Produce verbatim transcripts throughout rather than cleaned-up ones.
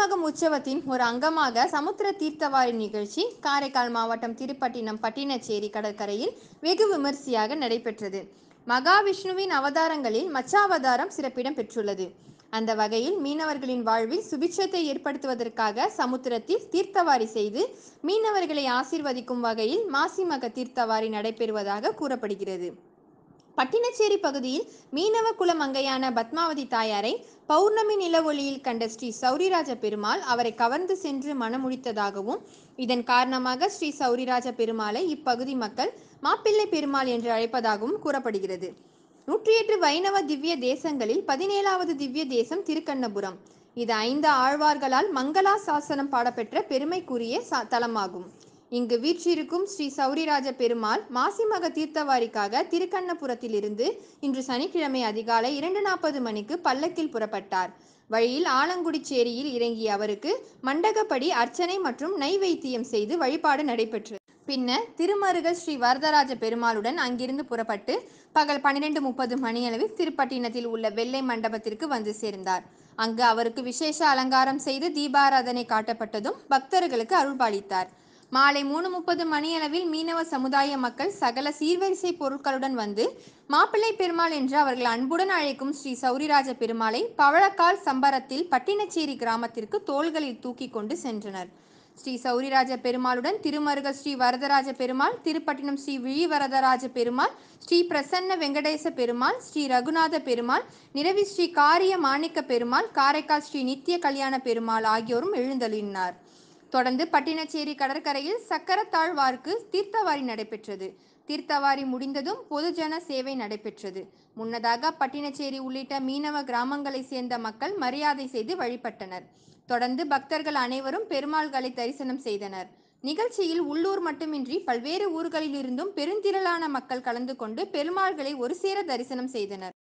மசிமகம் உற்சவத்தின் ஒரு அங்கமாக சமுத்திர தீர்த்தவாரி நிகழ்ச்சி காரைக்கால் மாவட்டம் திருப்பட்டினம் பட்டினச்சேரி கடற்கரையில் வெகு விமரிசையாக நடைபெற்றது. மகாவிஷ்ணுவின் அவதாரங்களில் மச்சாவதாரம் சிறப்பிடம் பெற்றுள்ளது. அந்த வகையில் மீனவர்களின் வாழ்வில் சுபிட்சத்தை ஏற்படுத்துவதற்காக சமுத்திரத்தில் தீர்த்தவாரி செய்து மீனவர்களை ஆசீர்வதிக்கும் வகையில் மாசிமக தீர்த்தவாரி நடைபெறுவதாக கூறப்படுகிறது. பட்டினச்சேரி பகுதியில் மீனவ குல மங்கையான பத்மாவதி தாயாரை பௌர்ணமி நில ஒளியில் கண்ட ஸ்ரீ சௌரிராஜ பெருமாள் அவரை கவர்ந்து சென்று மனமுடித்ததாகவும், இதன் காரணமாக ஸ்ரீ சௌரிராஜ பெருமாளை இப்பகுதி மக்கள் மாப்பிள்ளை பெருமாள் என்று அழைப்பதாகவும் கூறப்படுகிறது. நூற்றி எட்டு வைணவ திவ்ய தேசங்களில் பதினேழாவது திவ்ய தேசம் திருக்கண்ணபுரம். இது ஐந்து ஆழ்வார்களால் மங்களா சாசனம் பாடப்பெற்ற பெருமைக்குரிய தலமாகும். இங்கு வீற்றிருக்கும் ஸ்ரீ சௌரிராஜ பெருமாள் மாசிமக தீர்த்தவாரிக்காக திருக்கண்ணபுரத்தில் இருந்து இன்று சனிக்கிழமை அதிகாலை இரண்டு நாற்பது மணிக்கு பல்லக்கில் புறப்பட்டார். வழியில் ஆலங்குடிச்சேரியில் இறங்கிய அவருக்கு மண்டகப்படி அர்ச்சனை மற்றும் நைவேத்தியம் செய்து வழிபாடு நடைபெற்றது. பின்னர் திருமருகல் ஸ்ரீ வரதராஜ பெருமாளுடன் அங்கிருந்து புறப்பட்டு பகல் பன்னிரண்டு முப்பது மணியளவில் திருப்பட்டினத்தில் உள்ள வெள்ளை மண்டபத்திற்கு வந்து சேர்ந்தார். அங்கு அவருக்கு விசேஷ அலங்காரம் செய்து தீபாராதனை காட்டப்பட்டதும் பக்தர்களுக்கு அருள்பாலித்தார். மாலை மூணு முப்பது மணியளவில் மீனவ சமுதாய மக்கள் சகல சீர்வரிசை பொருட்களுடன் வந்து மாப்பிள்ளை பெருமாள் என்று அவர்கள் அன்புடன் அழைக்கும் ஸ்ரீ சௌரிராஜ பெருமாளை பவழக்கால் சம்பரத்தில் பட்டினச்சேரி கிராமத்திற்கு தோள்களில் தூக்கி கொண்டு சென்றனர். ஸ்ரீ சௌரிராஜ பெருமாளுடன் திருமருகல் ஸ்ரீ வரதராஜ பெருமாள், திருப்பட்டினம் ஸ்ரீ விழி வரதராஜ பெருமாள், ஸ்ரீ பிரசன்ன வெங்கடேச பெருமாள், ஸ்ரீ ரகுநாத பெருமாள், நிரவி ஸ்ரீ காரிய மாணிக்க பெருமாள், காரைக்கால் ஸ்ரீ நித்திய கல்யாண பெருமாள் ஆகியோரும் எழுந்தருளினார். தொடர்ந்து பட்டினச்சேரி கடற்கரையில் சக்கரத்தாழ்வார்க்கு தீர்த்தவாரி நடைபெற்றது. தீர்த்தவாரி முடிந்ததும் பொதுஜன சேவை நடைபெற்றது. முன்னதாக பட்டினச்சேரி உள்ளிட்ட மீனவ கிராமங்களை சேர்ந்த மக்கள் மரியாதை செய்து வழிபட்டனர். தொடர்ந்து பக்தர்கள் அனைவரும் பெருமாள்களை தரிசனம் செய்தனர். நிகழ்ச்சியில் உள்ளூர் மட்டுமின்றி பல்வேறு ஊர்களில் இருந்தும் பெருந்திரளான மக்கள் கலந்து கொண்டு பெருமாள்களை ஒரு சேர தரிசனம் செய்தனர்.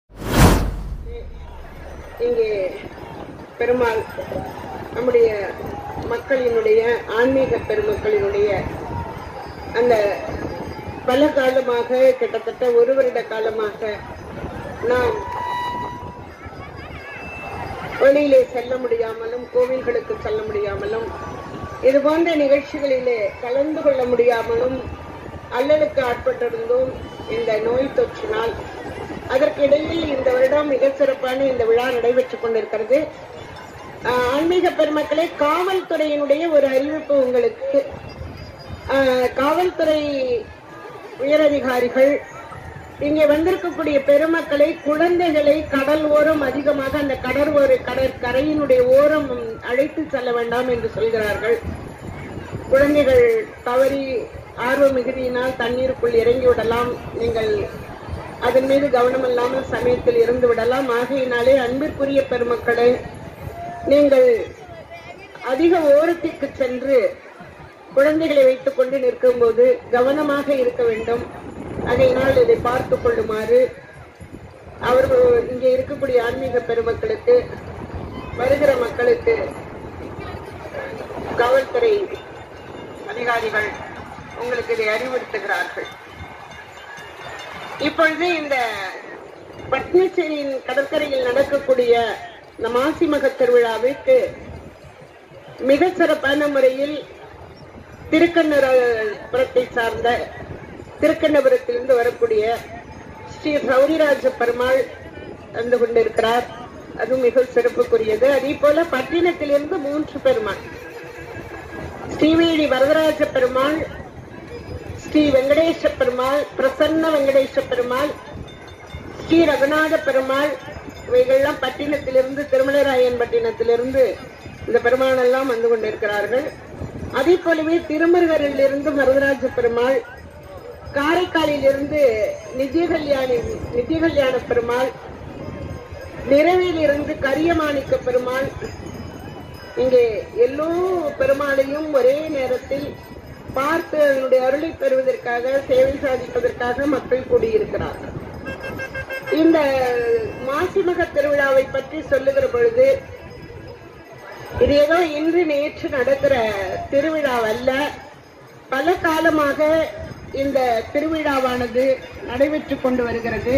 இங்கே பெருமாள் நம்முடைய மக்களினுடைய ஆன்மீக பெருமக்களினுடைய அந்த பல காலமாக கிட்டத்தட்ட ஒரு வருட காலமாக நாம் வெளியிலே செல்ல முடியாமலும் கோவில்களுக்கு செல்ல முடியாமலும் இது போன்ற நிகழ்ச்சிகளிலே கலந்து கொள்ள முடியாமலும் அல்லலுக்கு ஆட்பட்டிருந்தோம் இந்த நோய் தொற்றினால். அதற்கிடையில் இந்த வருடம் மிக சிறப்பான இந்த விழா நடைபெற்றுக் கொண்டிருக்கிறது. ஆன்மீக பெருமக்களே, காவல்துறையினுடைய ஒரு அறிவிப்பு உங்களுக்கு. காவல்துறை உயரதிகாரிகள் இங்கே வந்திருக்கக்கூடிய பெருமக்களை, குழந்தைகளை கடல் ஓரம் அதிகமாக அந்த கடற்ஓர கடற்கரையினுடைய ஓரம் அழைத்து செல்ல வேண்டாம் என்று சொல்கிறார்கள். குழந்தைகள் தவறி ஆர்வ மிகுதியினால் தண்ணீருக்குள் இறங்கி விடலாம். நீங்கள் அதன் மீது கவனம் இல்லாமல் சமயத்தில் இருந்து விடலாம். ஆகையினாலே அன்பிற்குரிய பெருமக்களை, நீங்கள் அதிக ஓரத்திற்கு சென்று குழந்தைகளை வைத்துக் கொண்டு நிற்கும் போது கவனமாக இருக்க வேண்டும். அதனால் இதை பார்த்துக் கொள்ளுமாறு அவர்கள் இங்கே இருக்கக்கூடிய ஆன்மீக பெருமக்களுக்கு, வருகிற மக்களுக்கு காவல்துறை அதிகாரிகள் உங்களுக்கு இதை அறிவுறுத்துகிறார்கள். இப்பொழுது இந்த பட்டினச்சேரியின் கடற்கரையில் நடக்கக்கூடிய இந்த மாசிமக திருவிழாவிற்கு மிக சிறப்பான முறையில் திருக்கண்ணபுரத்தை சார்ந்த திருக்கண்ணபுரத்திலிருந்து வரக்கூடிய ஸ்ரீ சௌரிராஜ பெருமாள் வந்து கொண்டிருக்கிறார். அது மிக சிறப்புக்குரியது. அதே போல பட்டினத்திலிருந்து மூன்று பெருமாள், ஸ்ரீவேணி வரதராஜ பெருமாள், ஸ்ரீ வெங்கடேச பெருமாள், பிரசன்ன வெங்கடேச பெருமாள், ஸ்ரீ ரகுநாத பெருமாள், இவைகள்லாம் பட்டினத்திலிருந்து, திருமலராயன் பட்டினத்திலிருந்து இந்த பெருமாள் எல்லாம் வந்து கொண்டிருக்கிறார்கள். அதே போலவே திருமருகரில் இருந்து வரதராஜ பெருமாள், காரைக்காலில் இருந்து நித்திய கல்யாணி நித்திய கல்யாண பெருமாள், நிறவில் இருந்து கரியமாணிக்க பெருமாள், இங்கே எல்லோ பெருமாளையும் ஒரே நேரத்தில் பார்த்து அதனுடைய அருளை பெறுவதற்காக, சேவை சாதிப்பதற்காக மக்கள் கூடியிருக்கிறார்கள். இந்த மாசிமக திருவிழாவை பற்றி சொல்லுகிற பொழுது இது ஏதோ இன்று நேற்று நடக்கிற திருவிழாவல்ல. பல காலமாக இந்த திருவிழாவானது நடைபெற்றுக் கொண்டு வருகிறது.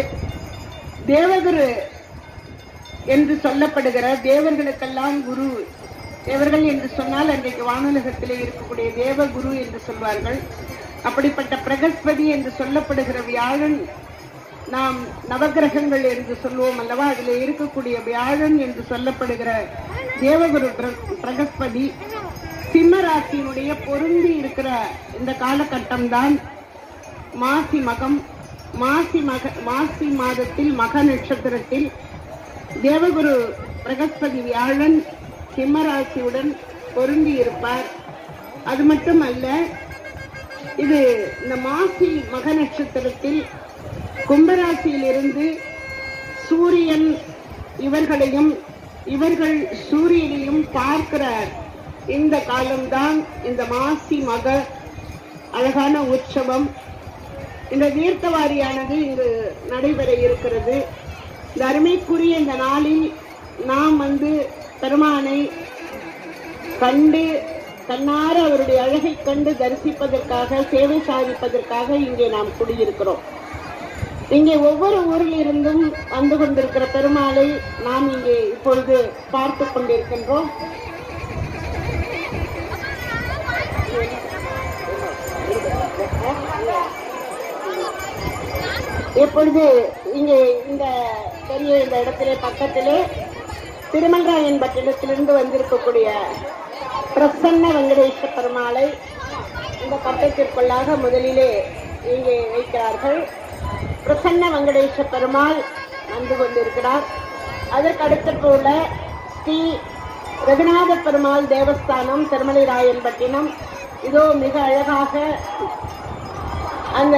தேவகுரு என்று சொல்லப்படுகிற, தேவர்களுக்கெல்லாம் குரு தேவர்கள் என்று சொன்னால் அன்றைக்கு வானுலகத்திலே இருக்கக்கூடிய தேவகுரு என்று சொல்வார்கள். அப்படிப்பட்ட பிரகஸ்பதி என்று சொல்லப்படுகிற வியாழன், நாம் நவகிரகங்கள் என்று சொல்லுவோம் அல்லவா, அதில் இருக்கக்கூடிய வியாழன் என்று சொல்லப்படுகிற தேவகுரு பிரகஸ்பதி சிம்ம ராசியினுடைய பொருந்தி இருக்கிற இந்த காலகட்டம் தான் மாசி மகம். மாசி மக மாசி மாதத்தில் மக நட்சத்திரத்தில் தேவகுரு பிரகஸ்பதி வியாழன் சிம்ம ராசியுடன் பொருந்தி இருப்பார். அது மட்டுமல்ல, இது இந்த மாசி மக நட்சத்திரத்தில் கும்பராசியிலிருந்து சூரியன் இவர்களையும் இவர்கள் சூரியனையும் பார்க்கிற இந்த காலம்தான் இந்த மாசி மக அழகான உற்சவம். இந்த தீர்த்தவாரியானது இங்கு நடைபெற இருக்கிறது. இந்த அருமைக்குரிய இந்த நாளில் நாம் வந்து பெருமானை கண்டு கண்ணார அவருடைய அழகை கண்டு தரிசிப்பதற்காக, சேவை சாதிப்பதற்காக இங்கே நாம் குடியிருக்கிறோம். இங்கே ஒவ்வொரு ஊரில் இருந்தும் வந்து கொண்டிருக்கிற பெருமாளை நாம் இங்கே இப்பொழுது பார்த்து கொண்டிருக்கின்றோம். இப்பொழுது இங்கே இந்த பெரிய இந்த இடத்திலே பக்கத்திலே திருமல்ராயன் பட்டினத்திலிருந்து வந்திருக்கக்கூடிய பிரசன்ன வெங்கடேஸ்வர பெருமாளை இந்த பட்டத்திற்குள்ளாக முதலிலே இங்கே வைக்கிறார்கள். பிரசன்ன வெங்கடேஸ்வர பெருமாள் வந்து கொண்டிருக்கிறார். அதற்கு அடுத்த போல ஸ்ரீ ரகுநாத பெருமாள் தேவஸ்தானம் திருமலை ராயன்பட்டினம் இதோ மிக அழகாக அந்த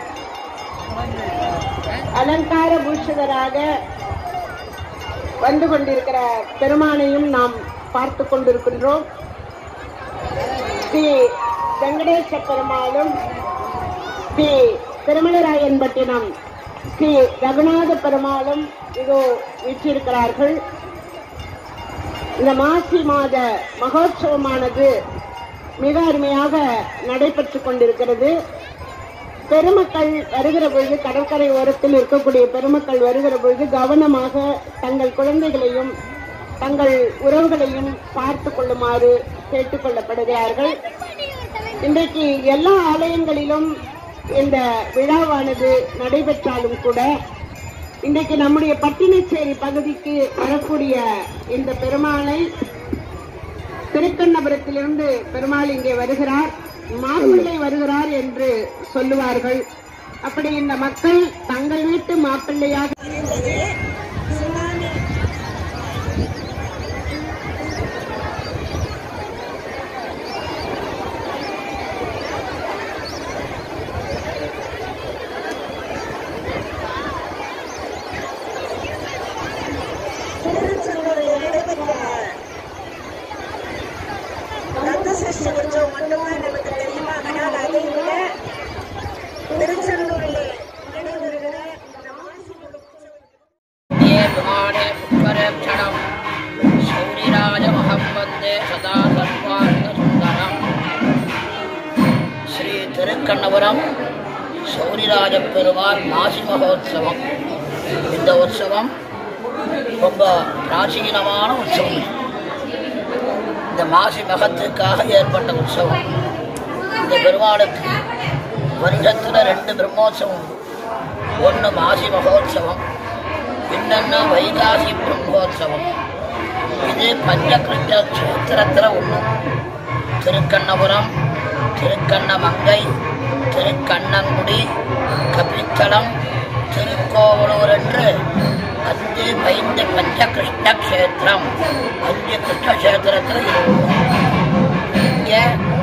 அலங்கார பூஷகராக வந்து கொண்டிருக்கிற பெருமானையும் நாம் பார்த்து கொண்டிருக்கின்றோம். ஸ்ரீ வெங்கடேஸ்வர பெருமாளும் ஸ்ரீ திருமலராயன்பட்டினம் ஸ்ரீ ரகுநாத பெருமாளும் இதோ வீற்றிருக்கிறார்கள். இந்த மாசி மாத மகோற்சவமானது மிக அருமையாக நடைபெற்றுக் கொண்டிருக்கிறது. பெருமக்கள் வருகிற பொழுது, கடற்கரை ஓரத்தில் இருக்கக்கூடிய பெருமக்கள் வருகிற பொழுது கவனமாக தங்கள் குழந்தைகளையும் தங்கள் உறவுகளையும் பார்த்து கொள்ளுமாறு கேட்டுக் கொள்ளப்படுகிறார்கள். இன்றைக்கு எல்லா ஆலயங்களிலும் இந்த விழாவானது நடைபெற்றாலும் கூட இன்றைக்கு நம்முடைய பட்டினச்சேரி பகுதிக்கு வரக்கூடிய இந்த பெருமாளை திருக்கண்ணபுரத்திலிருந்து பெருமாள் இங்கே வருகிறார், மாப்பிள்ளை வருகிறார் என்று சொல்லுவார்கள். அப்படி இந்த மக்கள் தங்கள் வீட்டு மாப்பிள்ளையாக திருக்கண்ணபுரம் சௌரிராஜ பெருமாள் மாசி மகோத்சவம். இந்த உற்சவம் ரொம்ப பிராச்சீனமான உற்சவம். இந்த மாசி மகத்திற்காக ஏற்பட்ட உற்சவம். இந்த பெருமாளுக்கு வருஷத்துல ரெண்டு பிரம்மோற்சவம். ஒன்று மாசி மகோத்சவம், இன்னொன்று வைகாசி பிரம்மோற்சவம். இது பஞ்சகிருஷ்ண கஷேத்திரத்தில் ஒன்று. திருக்கண்ணபுரம், திருக்கண்ணமங்கை, திருக்கண்ணங்குடி, கபித்தளம், திருக்கோவலூர் என்று அஞ்சு ஐந்து பஞ்ச கிருஷ்ண கஷேத்திரம். அஞ்சு கிருஷ்ண கஷேத்திரத்தில் இங்கே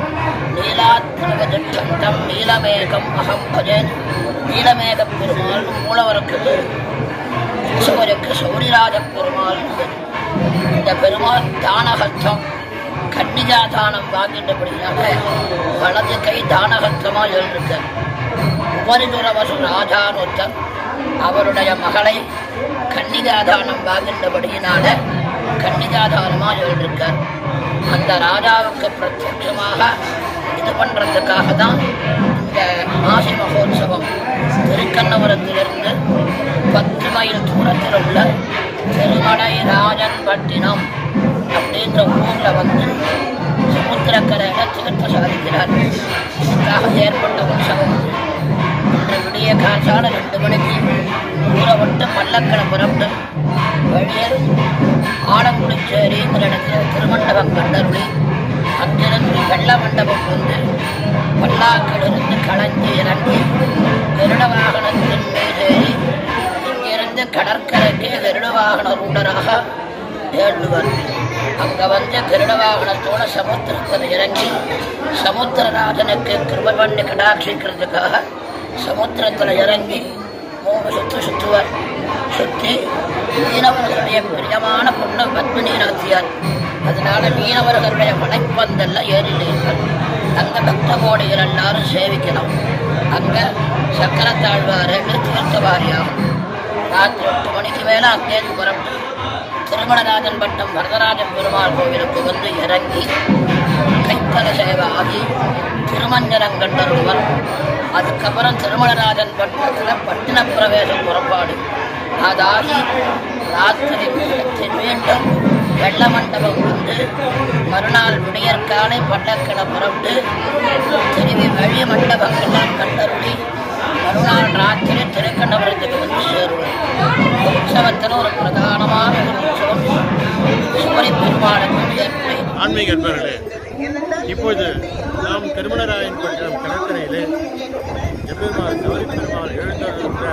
நீலாத்மகந்தம் நீலமேகம் அகம் பஜன் நீலமேக பெருமாள் மூலவருக்கு உற்சவருக்கு சௌரிராஜ பெருமாள். இந்த பெருமாள் தானகத்தம் கன்னிகா தானம் வாங்கின்றபடியாக வலது கை தானகத்தமாக எழுந்திருக்க உபரிதுரவசு ராஜானொத்தன் அவருடைய மகளை கன்னிகாதானம் வாங்கின்றபடியினால கன்னிகாதானமாக எழுந்திருக்கார். அந்த ராஜாவுக்கு பிரத்யட்சமாக இது பண்றதுக்காக தான் இந்த மாசி மகோத்சவம். திருக்கண்ணபுரத்திலிருந்து பத்து மைல் தூரத்தில் உள்ள திருமலை ராஜன்பட்டினம் அப்படின்ற ஊர்ல வந்து சமுத்திரக்கரையில தீர்த்த சாதிக்கிறார். இதுக்காக ஏற்பட்ட உற்சவம். இன்று விடிய காசான ரெண்டு மணிக்கு ஊரை விட்டு பல்லக்களை புறப்பட்டு வழியில் ஆலங்குடிச்சேரிங்கிற இடத்துல திருமண்டபம் கண்டருளி அங்கிருந்து வெள்ள மண்டபம் வந்து பல்லாக்கிலிருந்து களைஞ்சி இறங்கி கருட வாகனத்தின் மீதேறி இங்கிருந்து கடற்கரைக்கு கருட வாகன ரூடராக ஏழுவர். அங்க வந்து கருட வாகனத்தோட சமுத்திரத்தில் இறங்கி சமுத்திரராஜனுக்கு கிருபை பண்ணி கடாட்சிக்கிறதுக்காக சமுத்திரத்தில் இறங்கி மூணு சுற்று சுற்றுவர். சுற்றி மீனவர்களுடைய பிரியமான பொண்ணு பத்மினி நாச்சியார். அதனால மீனவர்களுடைய மலைப்பந்தல்ல ஏறினீர்கள். அந்த பக்த கோடிகள் எல்லாரும் சேவிக்கணும். அங்க சக்கரத்தாழ்வார்கள் தீர்த்தவாரியாகும். ராத்திரி எட்டு மணிக்கு மேல அங்கேருந்து புறப்பட்டு திருமணராஜன் பட்டம் வரதராஜ பெருமாள் கோவிலுக்கு வந்து இறங்கி கைத்தல சேவை ஆகி திருமஞ்சனங்கண்டருவர். அதுக்கப்புறம் திருமணராஜன் பட்டத்தில் பட்டின பிரவேசம் புறப்பாடு. அதாகி ராத்திரி மீண்டும் வெள்ள மண்டபம் வந்து மறுநாள் விடியற்காலை பல்லக்கிழமை புறப்பட்டு திரும்பி வழி மண்டபங்கள்லாம் கண்டருளி மறுநாள் ராத்திரி திருக்கண்டபுரத்துக்கு வந்து சேருவோம். உற்சவத்தில் ஒரு பிரதானமான ஒரு உற்சவம் சூரிய பெருமாளுக்கும் ஏற்படை. ஆன்மீக அன்பர்களே, இப்போது நாம் திருமணராயன்பட்டினம் கடற்கரையிலே எம்பெருமாள் சௌரி பெருமாள் எழுந்திருக்கிற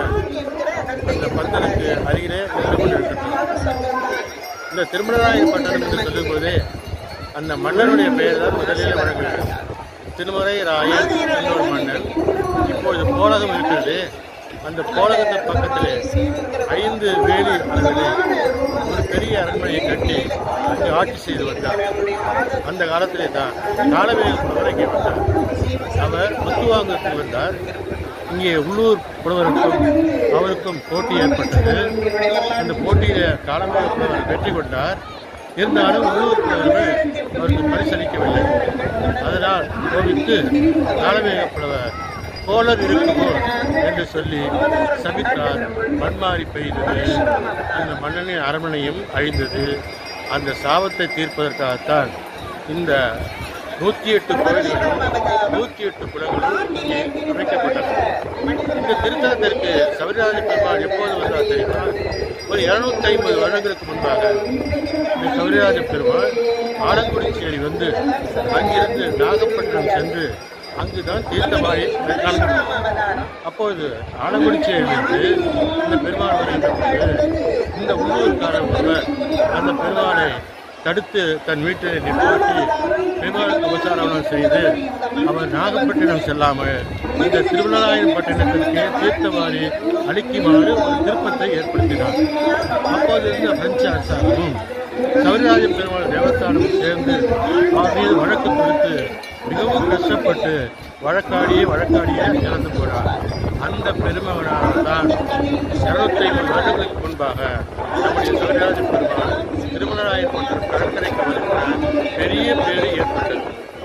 அந்த பந்தலுக்கு அருகிலே நின்று கொண்டிருக்கின்றோம். இந்த திருமணராயன்பட்டினம் என்று சொல்லும்போதே அந்த மன்னனுடைய பெயர் தான் முதலில் வழங்குகிறது. திருமறை ராயன் என்னொரு மன்னன். இப்பொழுது போலகம் இருக்கிறது. அந்த போலகத்தின் பக்கத்திலே ஐந்து வேலி அளவிலே ஒரு பெரிய அரண்மனையை கட்டி அங்கு ஆட்சி செய்து வந்தார். அந்த காலத்திலே தான் காலவேல் புலவரைக்கு வந்தார். அவர் முத்துவாங்கத்துக்கு வந்தார். இங்கே உள்ளூர் புலவருக்கும் அவருக்கும் போட்டி ஏற்பட்டது. அந்த போட்டியில காலவேல் புலவர் வெற்றி கொண்டார். இருந்தாலும் உள்ளூர் புலவர்கள் அவருக்கு பரிசளிக்கவில்லை. அதனால் கோவித்து காலவேக புலவர் கோலர் இருக்குமோ என்று சொல்லி சபித்தார். மண்மாறி பெய்தது. அந்த மன்னனின் அரண்மனையும் அழிந்தது. அந்த சாபத்தை தீர்ப்பதற்காகத்தான் இந்த நூற்றி எட்டு கோயில்களும் நூற்றி எட்டு குளங்களும் இங்கே அமைக்கப்பட்டது. இந்த திருத்தலத்திற்கு சபரிராஜ பெருமாள் எப்போது வந்தார் தெரியுமா? ஒரு இருநூத்தி ஐம்பது வருடங்களுக்கு முன்பாக இந்த சபரிராஜ பெருமாள் ஆலங்குடிச்சேரி வந்து அங்கிருந்து நாகப்பட்டினம் சென்று அங்குதான் தீர்த்தமாயை கலந்து. அப்போது ஆலங்குடிச்சேரியிலிருந்து இந்த பெருமாள் வருகின்ற போது இந்த உள்ளூர்காரர் ஒருவர் அந்த பெருமாளை தடுத்து தன் வீட்டை நிப்பாட்டி பெருமாளுக்கு உபசாரம் செய்து அவர் நாகப்பட்டினம் செல்லாமல் இந்த திருவண்ணாமலைப்பட்டினத்திற்கு தீர்த்தவாரி அளிக்குமாறு ஒரு திருப்பத்தை ஏற்படுத்தினார். அப்போது இருந்த பிரெஞ்சு அரசாங்கமும் சபரிராஜ பெருமாள் தேவஸ்தானமும் சேர்ந்து அவர் மீது வழக்கு கொடுத்து மிகவும் கஷ்டப்பட்டு வழக்காடியே வழக்காடியே இறந்து போனார். அந்த பெருமகனால்தான் இருநூத்தி ஐம்பது வருடங்களுக்கு முன்பாக நம்முடைய சபரிராஜ பெருமாள் திருமணராயன்பட்டினம் கடற்கரைக்கு வருகிற பெரிய பேரு ஏற்பட்டது.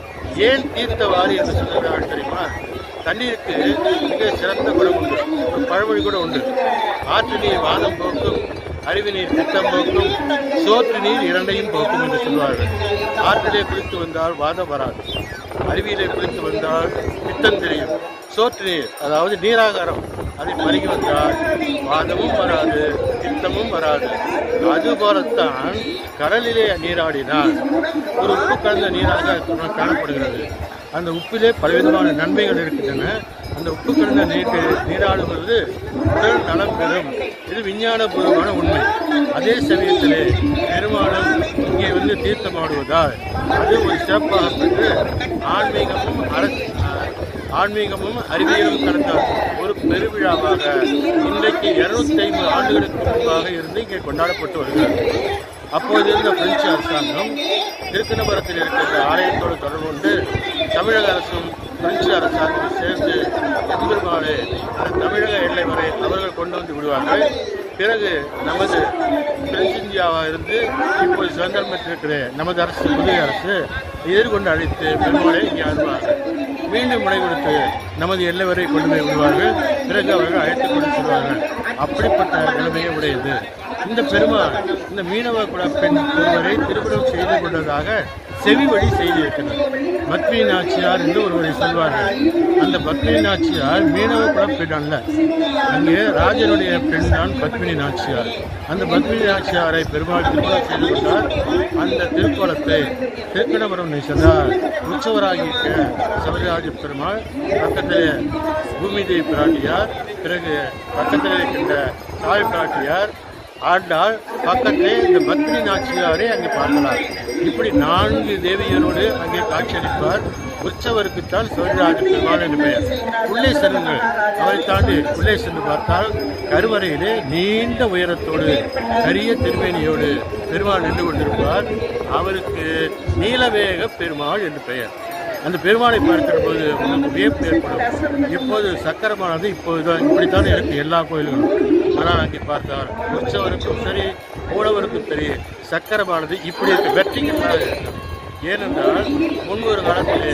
ஏன் தீர்த்தவாரி என்று சொல்கிறார்கள் தெரியுமா? தண்ணீருக்கு மிக சிறந்த குணம் உண்டு. ஒரு பழமொழி கூட உண்டு. ஆற்று நீர் வாதம் போக்கும், அறிவு நீர் பித்தம் போக்கும், சோற்று நீர் இரண்டையும் போக்கும் என்று சொல்வார்கள். ஆற்றிலே குளித்து வந்தால் வாதம் வராது. அருவியிலே குளித்து வந்தால் பித்தம் தெரியும். சோற்று நீர் அதாவது நீராகாரம் அதை பருகி வந்தால் வாதமும் வராது, பித்தமும் வராது. அதுபோலத்தான் கடலிலே நீராடினால் ஒரு உப்பு கலந்த நீராக காணப்படுகிறது. அந்த உப்பிலே பலவிதமான நன்மைகள் இருக்கின்றன. அந்த உப்பு கலந்த நீட்டு நீராடுவது உடல் நலம் பெறும். இது விஞ்ஞானபூர்வமான உண்மை. அதே சமயத்திலே பெருமாளும் இங்கே வந்து தீர்த்தமாடுவதால் அது ஒரு சிறப்பாக பெற்று ஆன்மீகமும் அரசு ஆன்மீகமும் அறிவியலும் கலந்த ஒரு பெருவிழாவாக இன்றைக்கு இருநூத்தி ஐம்பது ஆண்டுகளுக்கு முன்பாக இருந்து இங்கே கொண்டாடப்பட்டு வருகிறது. அப்போது இருந்த பிரெஞ்சு அரசாங்கம் திருக்கணபுரத்தில் இருக்கின்ற ஆலயத்தோடு தொடர்பு கொண்டு தமிழக அரசும் பிரெஞ்சு அரசாங்கம் சேர்ந்து எம்பெருமாளை தமிழக எல்லை வரை அவர்கள் கொண்டு வந்து விடுவார்கள். பிறகு நமது பிரெஞ்சு இந்தியாவாக இருந்து இப்போது சுதந்திரம் பெற்றிருக்கிற நமது அரசு புதிய அரசு எதிர்கொண்டு அழைத்து பெருமாளை இங்கே அனுப்புவார்கள். மீண்டும் முனை கொடுத்து நமது எல்லை வரை கொண்டு போய் விடுவார்கள். பிறகு அவர்கள் அழைத்துக் கொண்டு செல்வார்கள். அப்படிப்பட்ட நிலைமையே உடையது. இந்த பெருமாள் இந்த மீனவ குல பெண் ஒருவரை திருமணம் செய்து கொண்டதாக செவி வழி செய்திருக்கிறார். பத்மி நாச்சியார் என்று ஒருவரை சொல்வார்கள். அந்த பத்மினி நாச்சியார் மீனவ குல பெண் அல்ல, அங்கே ராஜனுடைய பெண் தான் பத்மினி நாச்சியார். அந்த பத்மினி நாச்சியாரை பெருமாள் திருமணம் செய்து கொண்டார். அந்த திருக்கோலத்தை திருக்கணபுரம் சென்றார். உற்சவராகிய சபரிராஜ பெருமாள் பக்கத்திலே பூமிதேவி பிராட்டியார், பிறகு பக்கத்தில் இருக்கின்ற தாய் பிராட்டியார் ஆண்டாள், பக்கத்திலே இந்த பத்மினி நாச்சியாரை அங்கே பார்க்கலாம். இப்படி நான்கு தேவியரோடு அங்கே காட்சியளிப்பார். உற்சவருக்குத்தான் சபரிராஜ பெருமாள் என்று பெயர். உள்ளே செல்லுங்கள், அவரை தாண்டி உள்ளே சென்று பார்த்தால் கருவறையிலே நீண்ட உயரத்தோடு கரிய திருமேனியோடு பெருமாள் நின்று கொண்டிருப்பார். அவருக்கு நீலவேக பெருமாள் என்று பெயர். அந்த பெருமாளை பார்க்கிற போது உங்களுக்கு வியப்பு ஏற்படும். இப்போது சக்கரமானது இப்போதுதான் இப்படித்தான் இருக்கு எல்லா கோயில்களும். ஆனால் அங்கே பார்த்தால் உற்சவருக்கும் சரி மூலவருக்கும் சரி சக்கரமானது இப்படி இருக்கு, வெற்றிகளாக இருக்கு. ஏனென்றால் முன்பொரு காலத்திலே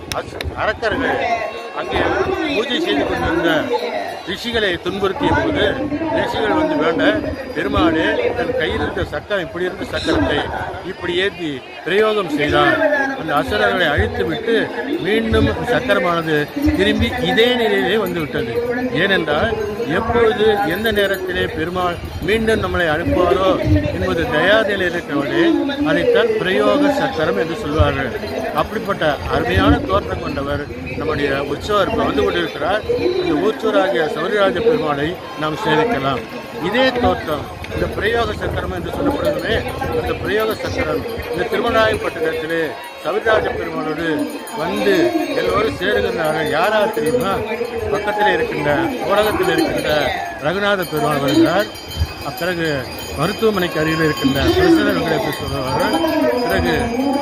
அரக்கர்கள் அங்கே பூஜை செய்து கொண்டிருந்த ரிஷிகளை துன்புறுத்திய போது ரிஷிகள் வந்து வேண்ட பெருமாளே தன் கையில் இருந்த சக்கரம் இப்படி இருந்த சக்கரத்தை இப்படி ஏற்றி பிரயோகம் செய்தார். அந்த அசுரர்களை அழித்து விட்டு மீண்டும் சக்கரமானது திரும்பி இதே நிலையிலே வந்துவிட்டது. ஏனென்றால் எப்பொழுது எந்த நேரத்திலே பெருமாள் மீண்டும் நம்மளை அனுப்புவாரோ என்பது தயார் இருக்கிறவர்களே அதைத்தான் பிரயோக சக்கரம் என்று சொல்வார்கள். அப்படிப்பட்ட அருமையான தோற்றம் கொண்டவர் நம்முடைய உற்சவர் வந்து கொண்டிருக்கிறார். இந்த ஊச்சூராகிய சபரிராஜ பெருமாளை நாம் சேவிக்கலாம். இதே தோற்றம் இந்த பிரயோக சக்கரம் என்று சொல்லப்படுகிறே, அந்த பிரயோக சக்கரம் இந்த திருமணாயப்பட்டினத்திலே சபரிராஜ பெருமானோடு வந்து எல்லோரும் சேருகின்றார்கள். யாராவது தெரியுமா? பக்கத்தில் இருக்கின்ற ஊடகத்தில் இருக்கின்ற ரகுநாத பெருமாள் வருகிறார். பிறகு மருத்துவமனைக்கு அருகில் இருக்கின்ற பிரசன்ன வெங்கடேஸ்வரர் சொல்வார்கள். பிறகு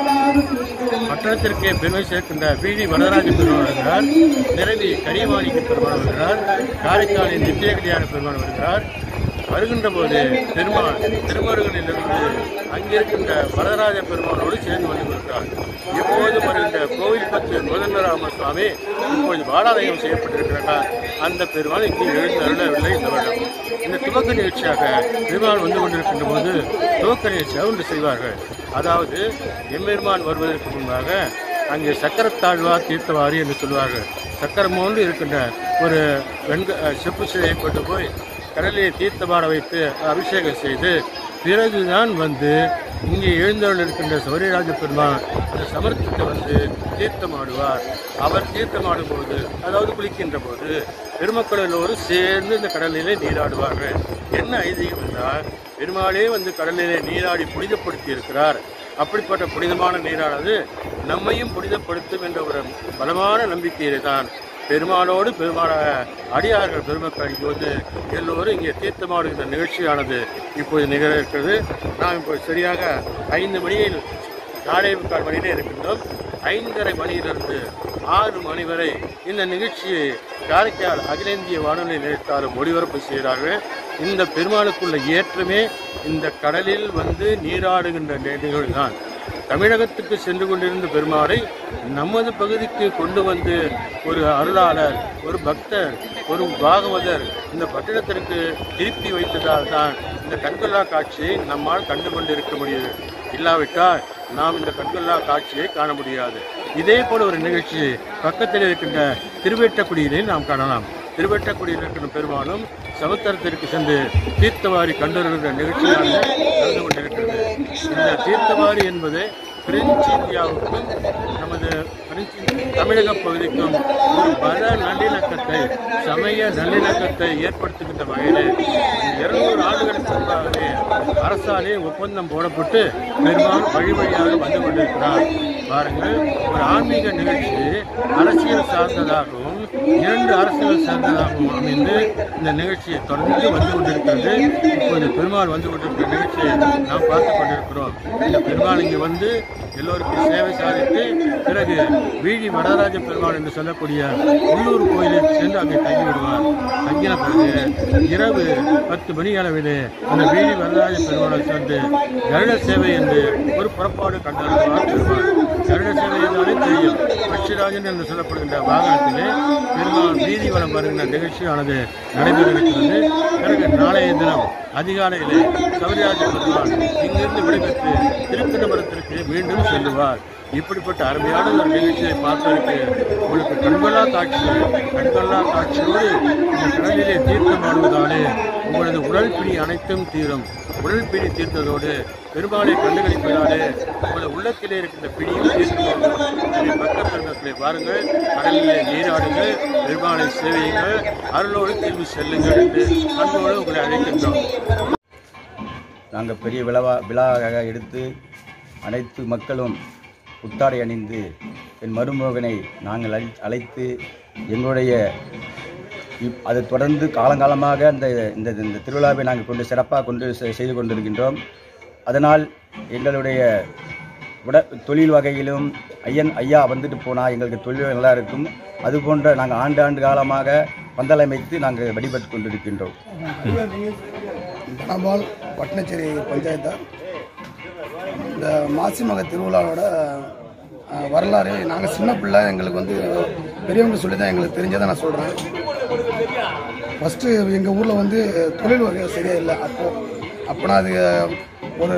பட்டணத்திற்கே பெருமை சேர்க்கின்ற வீதி வரதராஜ பெருமாள் வருகிறார். நிறைவி கரியமாணிக்கு பெருமாள் வருகிறார். காரைக்காலின் நித்திய கல்யாண பெருமாள் வருகிறார். வருகின்ற போது பெருமாள் திருமருகனிலிருந்து அங்கிருக்கின்ற வரதராஜ பெருமானோடு சேர்ந்து வந்திருக்கிறார். இப்போது வருகின்ற கோவில் பத்து கோதண்டராம சுவாமி இப்போது பாலாலயம் செய்யப்பட்டிருக்கிறார். அந்த பெருமாள் இங்கே எழுந்து அருளவில்லை இந்த வருடம். இந்த துவக்க நிகழ்ச்சியாக பெருமாள் வந்து கொண்டிருக்கின்ற போது துவக்க நிகழ்ச்சியாக ஒன்று செய்வார்கள். அதாவது எம்பெருமான் வருவதற்கு முன்பாக அங்கே சக்கரத்தாழ்வார் தீர்த்தவாரி என்று சொல்வார்கள். சக்கரமோன்று இருக்கின்ற ஒரு வெண்க செப்பு சிலையை கொண்டு போய் கடலிலே தீர்த்தமாட வைத்து அபிஷேகம் செய்து பிறகுதான் வந்து இங்கே எழுந்தவர்கள் இருக்கின்ற சபரிராஜ பெருமாள் அந்த சமர்த்தத்தை வந்து தீர்த்தமாடுவார். அவர் தீர்த்தமாடும் போது, அதாவது குளிக்கின்ற போது பெருமக்கள் எல்லோரும் சேர்ந்து இந்த கடலிலே நீராடுவார்கள். என்ன ஐதீகம் என்றால் பெருமாளே வந்து கடலிலே நீராடி புனிதப்படுத்தி இருக்கிறார். அப்படிப்பட்ட புனிதமான நீரானது நம்மையும் புனிதப்படுத்தும் என்ற ஒரு பலமான நம்பிக்கையிலே தான் பெருமாளோடு பெருமாளாக அடியார்கள் பெருமக்கள் இப்போது எல்லோரும் இங்கே தீர்த்தமாடுகின்ற நிகழ்ச்சியானது இப்போது நிகழ இருக்கிறது. நாம் இப்போது சரியாக ஐந்து மணியில் நாளை முக்கால் மணியிலே இருக்கின்றோம். ஐந்தரை மணியிலிருந்து ஆறு மணி வரை இந்த நிகழ்ச்சியை காரைக்கால் அகில இந்திய வானொலி நிலையத்தாலும் ஒளிபரப்பு செய்கிறார்கள். இந்த பெருமாளுக்குள்ள ஏற்றமே இந்த கடலில் வந்து நீராடுகின்ற நிகழ்வு தான். தமிழகத்துக்கு சென்று கொண்டிருந்த பெருமாளை நமது பகுதிக்கு கொண்டு வந்து ஒரு அருளாளர், ஒரு பக்தர், ஒரு பாகவதர் இந்த பட்டினத்திற்கு திருப்பி வைத்ததால் தான் இந்த கண்கொள்ளா காட்சியை நம்மால் கண்டு கொண்டிருக்க முடியுது. இல்லாவிட்டால் நாம் இந்த கண்கொள்ளா காட்சியை காண முடியாது. இதே போல ஒரு நிகழ்ச்சி பக்கத்தில் இருக்கின்ற திருவேட்டக்குடியிலே நாம் காணலாம். திருவேட்டக்குடியில் இருக்கின்ற பெருமாளும் சமுத்திரத்திற்கு சென்று தீர்த்தவாரி கண்டறிகின்ற நிகழ்ச்சியாக நடந்து கொண்டிருக்கிறது. இந்த தீர்த்தவாரி என்பது பிரெஞ்சு இந்தியாவுக்கும் நமது பிரெஞ்சு தமிழக பகுதிக்கும் ஒரு பல நல்லிணக்கத்தை, சமய நல்லிணக்கத்தை ஏற்படுத்துகின்ற வகையில் இருநூறு ஆண்டுகளுக்கு முன்பாகவே அரசாலே ஒப்பந்தம் போடப்பட்டு பெருமாள் வழி வழியாக வந்து கொண்டிருக்கிறார். பாருங்கள், ஒரு ஆன்மீக நிகழ்ச்சி அரசியல் சார்ந்ததாகவும் இரண்டு அரசியல் சார்ந்ததாகவும் அமைந்து இந்த நிகழ்ச்சியை தொடர்ந்து வந்து கொண்டிருக்கிறது. இப்போது பெருமாள் வந்து கொண்டிருக்கிற நிகழ்ச்சியை நாம் பார்த்து கொண்டிருக்கிறோம். இந்த பெருமாள் இங்கே வந்து எல்லோருக்கும் சேவை சாதித்து பிறகு வீதி வரதராஜ பெருமாள் என்று சொல்லக்கூடிய உள்ளூர் கோயிலில் சென்று அங்கே தங்கிவிடுவார். தங்கின பிறகு இரவு பத்து மணி அளவிலே அந்த வீதி வரதராஜ பெருமாளை சென்று கருட சேவை என்று ஒரு புறப்பாடு கண்டறிவார் பெருமாள். கருட சேவை என்றாலே தெரியும். பட்சிராஜன் என்று சொல்லப்படுகின்ற வாகனத்திலே பெருமாள் வீதி வலம் வருகின்ற நிகழ்ச்சியானது நடைபெற இருக்கிறது. பிறகு நாளைய தினம் அதிகாலையிலே சபரிராஜ பெருமாள் இங்கிருந்து விடைபெற்று திருக்கடபுரத்திற்கு மீண்டும் செல்லுவார். இப்படிப்பட்ட அருமையான ஒரு நிகழ்ச்சியை பார்ப்பதற்கு உங்களுக்கு கண்கொள்ளா காட்சிகள் கண்கொள்ளா காட்சியோடு இந்த கடலிலே தீர்த்தம் ஆடுவதாலே உங்களது உடல் பிடி அனைத்தும் தீரும். உடல் பிடி தீர்த்ததோடு பெருமாளை கண்டுகளிப்பதாலே உங்களது உள்ளத்திலே இருக்கின்ற பிடியும் தீர்த்து பக்க பெருமக்களை பாருங்கள், கடலிலே நீராடுங்கள், பெருமாளை சேவையுங்கள், அருளோடு திரும்பி செல்லுங்கள் என்று அன்போடு உங்களை அழைக்கின்றோம். நாங்கள் பெரிய விழாவா விழாவாக எடுத்து அனைத்து மக்களும் புத்தாடை அணிந்து என் மருமகனை நாங்கள் அழை அழைத்து எங்களுடைய இப் அதை தொடர்ந்து காலங்காலமாக அந்த இந்த இந்த திருவிழாவை நாங்கள் கொண்டு சிறப்பாக கொண்டு செய்து கொண்டிருக்கின்றோம். அதனால் எங்களுடைய உட தொழில் வகையிலும் ஐயன் ஐயா வந்துட்டு போனால் எங்களுக்கு தொழில் நல்லா இருக்கும். அதுபோன்ற நாங்கள் ஆண்டு ஆண்டு காலமாக பந்தல் அமைத்து நாங்கள் வழிபட்டு கொண்டிருக்கின்றோம். தனபால் பட்டணச்சேரி பஞ்சாயத்தார் இந்த மாசிமக திருவிழாவோட வரலாறு நாங்கள் சின்ன பிள்ளை எங்களுக்கு வந்து பெரியவங்க சொல்லி தான் எங்களுக்கு தெரிஞ்சதை நான் சொல்கிறேன். ஃபஸ்ட்டு எங்கள் ஊரில் வந்து தொழில் வகை சரியாக இல்லை. அப்போது அப்போனா அது ஒரு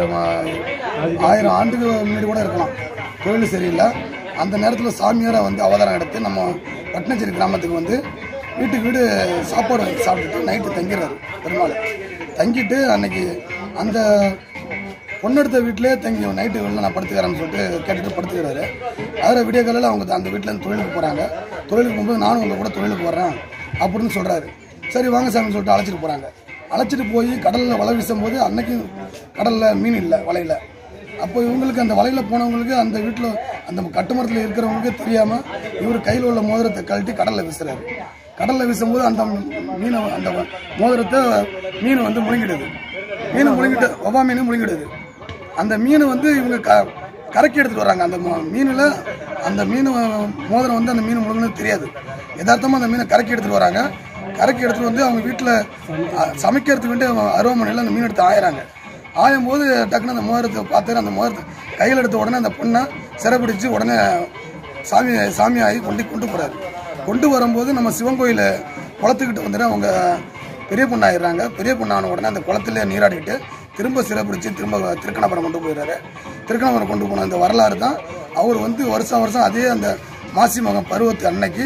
ஆயிரம் ஆண்டுக்கு முன்னாடி கூட இருக்கலாம். தொழில் சரியில்லை. அந்த நேரத்தில் சாமியாரை வந்து அவதாரம் எடுத்து நம்ம பட்டணச்சேரி கிராமத்துக்கு வந்து வீட்டுக்கு வீடு சாப்பாடு வாங்கி சாப்பிட்டுட்டு நைட்டு தங்கிடுறாரு பெருமாள். தங்கிட்டு அன்னைக்கு அந்த பொண்ணெடுத்த வீட்டிலே தங்கி நைட்டு வெளில நான் படுத்துக்கிறேன்னு சொல்லிட்டு கேட்டுட்டு படுத்துக்கிறாரு. அதில் விடிய காலையில் அவங்க அந்த வீட்டிலேருந்து தொழிலுக்கு போகிறாங்க. தொழிலுக்கு போகும்போது நானும் உங்கள் கூட தொழிலுக்கு போகிறேன் அப்படின்னு சொல்கிறாரு. சரி வாங்க சாமின்னு சொல்லிட்டு அழைச்சிட்டு போகிறாங்க. அழைச்சிட்டு போய் கடலில் வலை வீசும்போது அன்னைக்கு கடலில் மீன் இல்லை, வலையில். அப்போ இவங்களுக்கு அந்த வலையில் போனவங்களுக்கு அந்த வீட்டில் அந்த கட்டுமரத்தில் இருக்கிறவங்களுக்கு தெரியாமல் இவர் கையில் உள்ள மோதிரத்தை கழட்டி கடலில் வீசுறாரு. கடலில் வீசும்போது அந்த மீனை அந்த மோதிரத்தை மீன் வந்து முழுங்கிடுது. மீனை முழுங்கிட்டு ஒவ்வா மீனும் முழுங்கிடுது. அந்த மீன் வந்து இவங்க க கரைக்கி எடுத்துகிட்டு வராங்க. அந்த மீனில் அந்த மீன் மோதிரம் வந்து அந்த மீன் முழுங்கினது தெரியாது. யதார்த்தமாக அந்த மீனை கரைக்கி எடுத்துகிட்டு வராங்க. கரைக்கி எடுத்துகிட்டு வந்து அவங்க வீட்டில் சமைக்கிறதுக்கு வேண்டிய அருவமனையில் அந்த மீன் எடுத்து ஆயிறாங்க. ஆயும் போது டக்குன்னு அந்த மோதிரத்தை பார்த்தாரு. அந்த மோதிரத்தை கையில் எடுத்த உடனே அந்த பொண்ணை சிறைப்பிடிச்சு உடனே சாமி சாமியாகி கொண்டு கொண்டு போகிறாரு. கொண்டு வரும்போது நம்ம சிவன் கோயில் குளத்துக்கிட்ட வந்துட்டு அவங்க பெரிய பொண்ணு ஆயிடுறாங்க. பெரிய பொண்ணான உடனே அந்த குளத்துல நீராடிக்கிட்டு திரும்ப சிறைப்பிடிச்சு திரும்ப திருக்கணபுரம் கொண்டு போயிடுறாரு. திருக்கணபுரம் கொண்டு போன அந்த வரலாறு தான் அவர் வந்து வருஷம் வருஷம் அதே அந்த மாசிமகம் பருவத்து அன்னைக்கு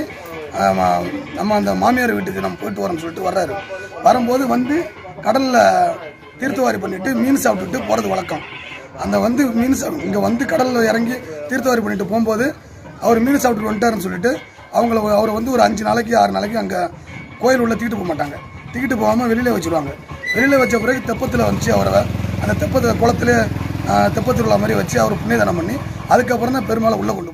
நம்ம அந்த மாமியார் வீட்டுக்கு நம்ம போயிட்டு வரோம்னு சொல்லிட்டு வர்றாரு. வரும்போது வந்து கடலில் தீர்த்தவாரி பண்ணிட்டு மீன் சாப்பிட்டுட்டு போகிறது வழக்கம். அந்த வந்து மீன் சா இங்கே வந்து கடலில் இறங்கி தீர்த்தவாரி பண்ணிட்டு போகும்போது அவர் மீன் சாப்பிட்டுட்டு வந்துட்டாருன்னு சொல்லிட்டு அவங்கள அவரை வந்து ஒரு அஞ்சு நாளைக்கு ஆறு நாளைக்கு அங்கே கோயில் உள்ள தூக்கிட்டு போக மாட்டாங்க. தூக்கிட்டு போகாமல் வெளியில் வச்சுருவாங்க. வெளியில் வச்ச பிறகு தெப்பத்தில் வச்சு அவரை அந்த தெப்பத்தில் குளத்துல தெப்பத்தில் உள்ள மாதிரி வச்சு அவர் புண்ணியதானம் பண்ணி அதுக்கப்புறம் தான் பெருமாளை உள்ளே கொண்டு